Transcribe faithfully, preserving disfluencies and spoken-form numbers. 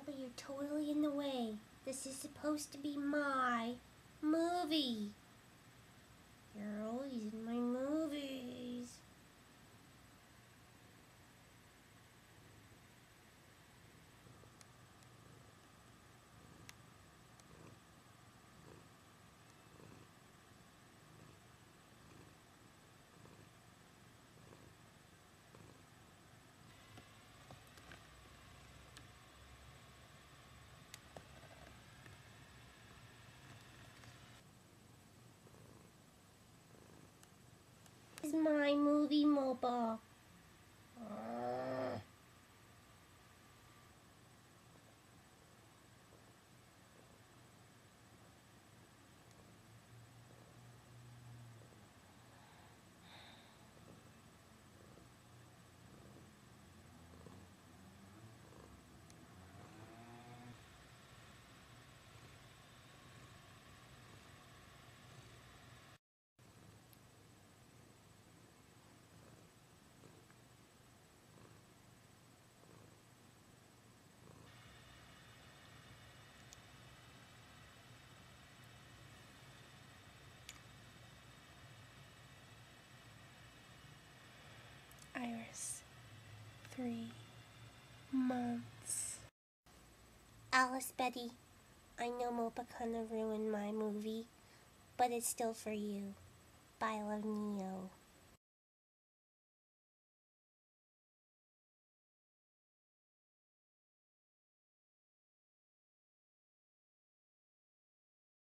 Mopa, you're totally in the way. This is supposed to be my movie. You're always in my movies. This is my movie, Mopa. Iris, three months. Alicebetie, I know Mopa kinda ruined my movie, but it's still for you. Bye, love, Neo.